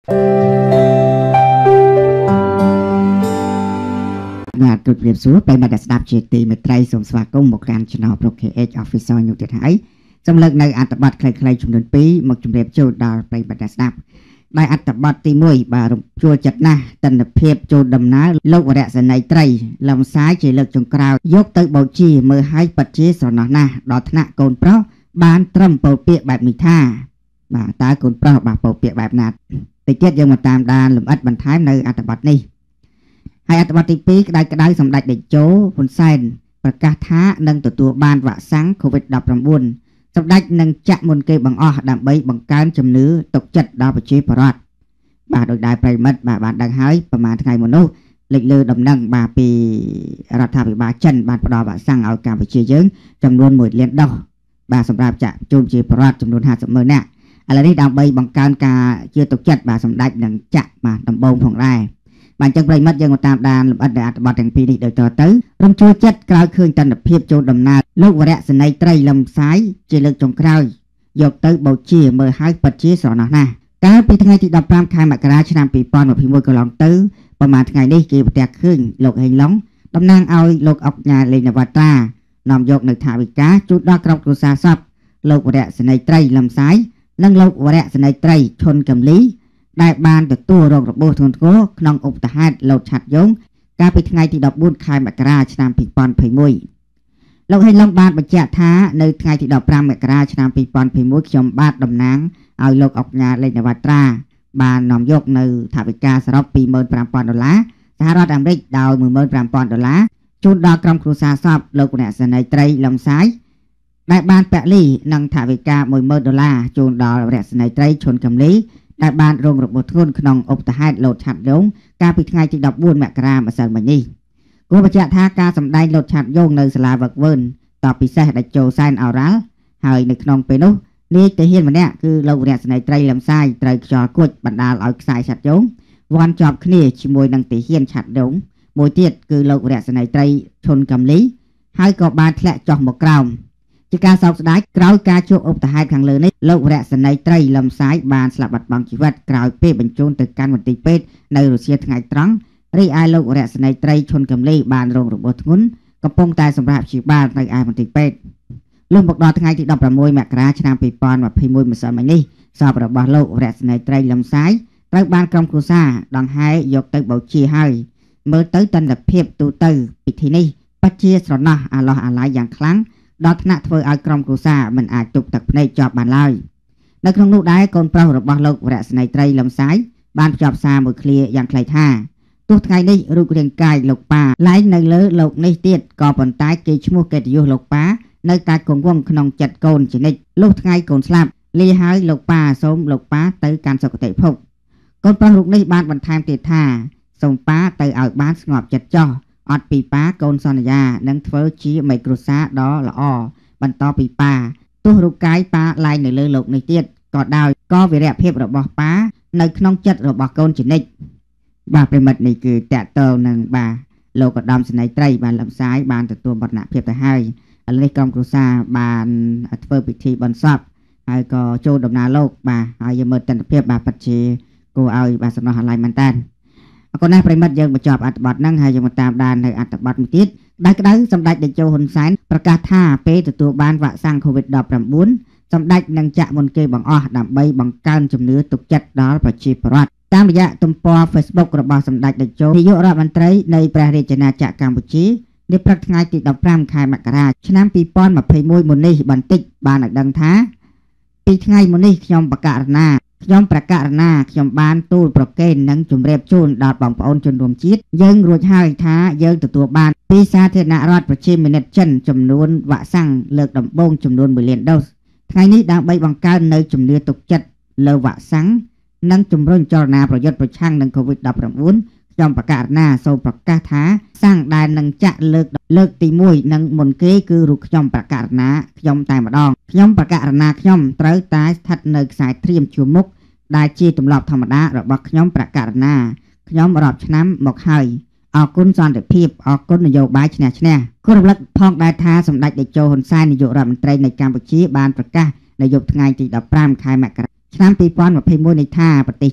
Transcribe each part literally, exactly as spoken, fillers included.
បាទទូព្រៀបសួរប្រិយមិត្តស្ដាប់ជាទីមេត្រីសូមស្វាគមន៍មកកាន់ Channel Pro เค เอช Official ញូទៀតហើយសូមលើកនៅអត្ថបទខ្លីៗចំនួនពីរមកជម្រាបជូនដល់ប្រិយមិត្តស្ដាប់ដោយអត្ថបទទីមួយបាទរំជួលចិត្តណាស់ទិដ្ឋភាពចូលដំណើរលោកវរៈសេនីយ៍ត្រីលំសាយជាលើកចុងក្រោយយកទៅបូជាមើលឲ្យពិតជាស្រណោះណាស់ដល់ថ្នាក់កូនប្រុសបានត្រឹមពោលពាក្យបែបនេះថាបាទតើកូនប្រុសបាទពោលពាក្យបែបណាតិចទៀតយើងមកតាមដានលម្អិតបន្ថែមនៅអត្ថបទនេះហើយអត្ថបទទីពីរក្តៅក្តៅសម្ដេចតេជោហ៊ុនសែនប្រកាសថានឹងទទួលបានវ៉ាក់សាំង កូវីដ ដប់ប្រាំបួន សម្ដេចនឹងចាក់មុនគេបង្អស់ដើម្បីបង្កើនជំនឿទុកចិត្តដល់ប្រជាពលរដ្ឋបាទដោយដែរប្រិមិត្តបាទបានដឹងហើយប្រហែលថ្ងៃមុននោះលេចលើដំណឹងបាទពីរដ្ឋាភិបាលចិនបានផ្ដល់វ៉ាក់សាំងឲ្យកម្ពុជាយើងចំនួនមួយលានដុសបាទសម្រាប់ចាក់ជូនជាពលរដ្ឋចំនួនห้าสิบម៉ឺននាក់ឥឡូវនេះដើម្បីបង្កើនការជឿទុកចិត្តបាទសម្ដេចនឹងចាក់បាទដំបូងផងដែរបាទអញ្ចឹងប្រិមិត្តយើងមកតាមដានលម្អិតនៃអត្ថបទទាំងពីរនេះដូចតទៅរំជួលចិត្តក្រោយឃើញទស្សនភាពចូលដំណើរលោកវរៈសេនីយ៍ត្រីលំសាយជាលើកចុងក្រោយយកទៅបូជាមើលឲ្យពិតជាស្រណោះណាស់កាលពីថ្ងៃទីដប់ប្រាំខែមករាឆ្នាំពីរពាន់ម្ភៃមួយកន្លងទៅប្រហែលថ្ងៃនេះគេប្រទះឃើញលោកហេងឡុងតំណាងឲ្យលោកអុកញ៉ាលេងនវត្រានាំយកនៅថាវិការជូនដល់ក្រុមគ្រួសារសពលោកវរៈសេនីយ៍ត្រីលំសាយនិងលោកវរៈសេនីយ៍ត្រីឈុនកំលីដែលបានទទួលរងរបួសធ្ងន់ធ្ងរក្នុងឧបទ្ទហេតុលោតឆាត់យងកាលពីថ្ងៃទីដប់បួនខែមករាឆ្នាំពីរពាន់ម្ភៃមួយលោកហេងឡុងបានបញ្ជាក់ថានៅថ្ងៃទីដប់ប្រាំមករាឆ្នាំពីរពាន់ម្ភៃមួយខ្ញុំបាទតំណាងឲ្យលោកអុកញ៉ាលេងនវត្រាបាននាំយកនៅថវិកាសរុបពីរម៉ឺនប្រាំពាន់ដុល្លារសហរដ្ឋអាមេរិកដោយមួយម៉ឺនប្រាំពាន់ដុល្លារជូនដល់ក្រុមគ្រួសារសពលោកវរៈសេនីយ៍ត្រីលំសាយដែលបានពលីនិងថវិកាមួយម៉ឺនដុល្លារជូនដល់វរៈសេនីយ៍ត្រីឈុនកំលីដែលបានរងរបួសធ្ងន់ក្នុងឧបទ្ទហេតុលោតឆាត់យងកាលពីថ្ងៃទីដប់បួនមករាម្សិលមិញនេះគួរបញ្ជាក់ថាការសម្ដែងលោតឆាត់យងនៅសាលាវឹកវើនតពិសេសដែលចូលសែនអូរ៉ាល់ហើយនៅក្នុងពេលនោះនាយទាហានម្នាក់គឺលោកវរៈសេនីយ៍ត្រីលំសាយត្រូវខ្យល់គួចបណ្ដាលឲ្យខ្សែឆាត់យងវាន់ជាប់គ្នាជាមួយនឹងទាហានឆាត់យងមួយទៀតគឺលោកវរៈសេនីយ៍ត្រីឈុនកំលីហើយក៏បានធ្លាក់ចុះមកក្រោមជាការសោកស្ដាយក្រោយការជួបឧបទ្ទហេតុខាងលើនេះលោកវរៈសេនីយ៍ត្រីលំសាយបានស្លាប់បាត់បង់ជីវិតក្រោយពេលបញ្ជូនទៅកាន់មន្ទីរពេទ្យនៅរុស្ស៊ីថ្ងៃត្រង់រីឯលោកវរៈសេនីយ៍ត្រីឈុនកំលីបានរងរបួសធ្ងន់កំពុងតែសម្រាប់ព្យាបាលនៅឯមន្ទីរពេទ្យលុះមកដល់ថ្ងៃទីដប់ប្រាំមួយមករាឆ្នាំពីរពាន់ម្ភៃមួយម្សិលមិញនេះសពរបស់លោកវរៈសេនីយ៍ត្រីលំសាយត្រូវបានក្រុមគ្រួសារដង្ហែយកទៅបូជាហើយមើលទៅទស្សនភាពទូទៅពិធីនេះពិតជាស្រណោះអាឡោះអាឡាយយ៉ាងខ្លាំងដល់ថ្នាក់ធ្វើឲ្យក្រុមគ្រួសារមិនអាចទប់ទឹកភ្នែកជាប់បានឡើយនៅក្នុងនោះដែរកូនប្រុសរបស់លោកវរៈសេនីយ៍ត្រីលំសាយបានភ្ជាប់សារមួយឃ្លាយ៉ាងខ្លីថាទោះថ្ងៃនេះរូបរាងកាយលោកប៉ាឡែងនៅលើលោកនេះទៀតក៏ប៉ុន្តែគេឈ្មោះកិត្តិយសលោកប៉ានៅតែគង់វង្សក្នុងចិត្តកូនជានិច្ចលុះថ្ងៃកូនស្លាប់លាហើយលោកប៉ាសូមលោកប៉ាទៅកាន់សុគតិភពកូនប្រុសរូបនេះបានបន្ថែមទៀតថាសូមប៉ាទៅឲ្យបានស្ងប់ចិត្តចោះអត់ពីប៉ាកូនសន្យានឹងធ្វើជាមេគ្រួសារដ៏ល្អបន្តពីប៉ាទោះរូបកាយប៉ាឡែងនៅលើលោកនេះទៀតក៏ដោយក៏វីរៈភាពរបស់ប៉ានៅក្នុងចិត្តរបស់កូនជានិច្ចបាទប្រិមិត្តនេះគឺតកតលនឹងបាទលោកឧត្តមសេនីយ៍ត្រីបានលំសាយបានទទួលមរណភាពទៅហើយឥឡូវនេះក្រុមគ្រួសារបានធ្វើពិធីបន់សពហើយក៏ចូលដំណើរលោកបាទហើយយើងមើលទស្សនភាពបាទពិតជាគួរឲ្យបាទសំណោះអាឡ័យមែនតើអរគុណណាស់ប្រិមិត្តយើងបញ្ចប់អត្ថបទហ្នឹងហើយយើងមកតាមដាននៅអត្ថបទមួយទៀតដែលក្តៅសម្ដេចតេជោហ៊ុនសែនប្រកាសថាពេលទទួលបានវ៉ាក់សាំង កូវីដ ដប់ប្រាំបួន សម្ដេចនឹងចាក់មុនគេបង្អស់ដើម្បីបង្កើនជំនឿទុកចិត្តដល់ប្រជាពលរដ្ឋតាមរយៈទំព័រ Facebook របស់សម្ដេចតេជោនាយករដ្ឋមន្ត្រីនៃព្រះរាជាណាចក្រកម្ពុជានាព្រឹកថ្ងៃទីដប់ប្រាំខែមករាឆ្នាំពីរពាន់ម្ភៃមួយមុននេះបន្តិចបានឲ្យដឹងថាពីថ្ងៃមុននេះខ្ញុំបកករណាខ្ញុំប្រកាសណាខ្ញុំបានទូលប្រកេននិងជម្រាបជូនដល់បងប្អូនជនរួមជាតិយើងរួចហើយថាយើងទទួលបានពីសាធារណរដ្ឋប្រជាមានិតចិនចំនួនវ៉ាក់សាំងលើកដំបូងចំនួនមួយលានដូសថ្ងៃនេះដើម្បីបង្កើននៅជំនឿទុកចិត្តលើវ៉ាក់សាំងនិងជំរុញចលនាប្រយុទ្ធប្រឆាំងនឹង កូវីដ ដប់ប្រាំបួន ខ្ញុំប្រកាសណាសូមប្រកាសថាសាំងដែលនឹងចាក់លើកលើកទីមួយនិងមុនគេគឺរូបខ្ញុំប្រកាសណាខ្ញុំតែម្ដងខ្ញុំប្រកាសណាខ្ញុំត្រូវតែស្ថិតនៅខ្សែត្រៀមជួរមុខដែលជាទម្លាប់ធម្មតារបស់ខ្ញុំប្រកាសណាខ្ញុំរាប់ឆ្នាំមកហើយអរគុណសន្តិភាពអរគុណនយោបាយឈ្នះឈ្នះគួររំលឹកផងដែរថាសម្ដេចតេជោហ៊ុនសែននាយករដ្ឋមន្ត្រីនៃកម្ពុជាបានប្រកាសនៅយប់ថ្ងៃទីដប់ប្រាំខែមករាឆ្នាំពីរពាន់ម្ភៃមួយនេះថាប្រទេសចិន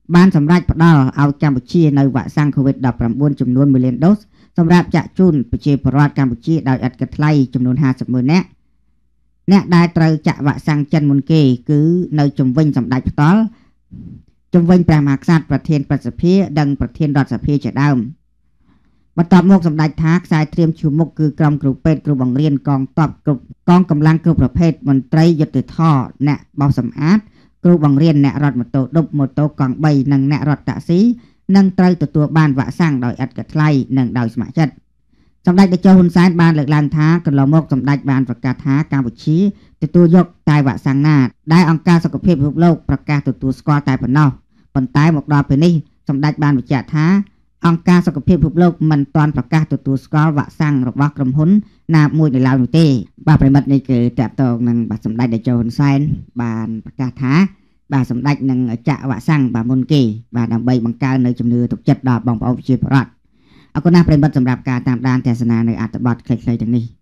បានសម្រេចផ្ដល់ឲ្យកម្ពុជានៅវ៉ាក់សាំង COVID ដប់ប្រាំបួន ចំនួន មួយលានដូសសម្រាប់ចាក់ជូនប្រជាពលរដ្ឋកម្ពុជាដោយឥតគិតថ្លៃចំនួន ห้าสิบម៉ឺន នាក់អ្នកដែលត្រូវចាក់វ៉ាក់សាំងចិនមុនគេគឺនៅជំវិញសម្ដេចផ្ទាល់ជំវិញព្រះមហាក្សត្រប្រធានព្រឹទ្ធសភានិងប្រធានរដ្ឋសភាជាដើមបន្ទាប់មកសម្ដេចថាខ្សែត្រៀមឈូមុខគឺក្រុមគ្រូពេទ្យគ្រូបង្រៀនកងទ័ពគ្រប់កងកម្លាំងគ្រប់ប្រភេទមន្ត្រីយុទ្ធធរអ្នកបោសសម្អាតគ្រូបង្រៀនអ្នករត់ម៉ូតូឌុបម៉ូតូកង់បីនិងអ្នករត់តាក់ស៊ីនឹងត្រូវទទួលបានវ៉ាក់សាំងដោយឥតគិតថ្លៃនិងដោយស្ម័គ្រចិត្តសម្ដេចតេជោហ៊ុនសែនបានលើកឡើងថាកន្លងមកសម្ដេចបានប្រកាសថាកម្ពុជាទទួលយកតែវ៉ាក់សាំងណាដែលអង្គការសុខភាពពិភពលោកប្រកាសទទួលស្គាល់តែប៉ុណ្ណោះប៉ុន្តែមកដល់ពេលនេះសម្ដេចបានបញ្ជាក់ថាអង្គការសុខភាពពិភពលោកមិនទាន់ប្រកាសទទួលស្គាល់វ៉ាក់សាំងរបស់ក្រុមហ៊ុនណាមួយនៅឡើយនោះទេបាទប្រិមិត្តនេះគឺតកតងនឹងបាទសម្ដេចតេជោហ៊ុនសែនបានប្រកាសថាបាទសម្ដេចនឹងចាក់វ៉ាក់សាំងបាទមុនគេបាទដើម្បីបង្កើននៅជំនឿទុកចិត្តដល់បងប្អូនប្រជាពលរដ្ឋអរគុណណាស់ប្រិមិត្តសម្រាប់ការតាមដានទស្សនានៅអត្ថបទខ្លីៗទាំងនេះ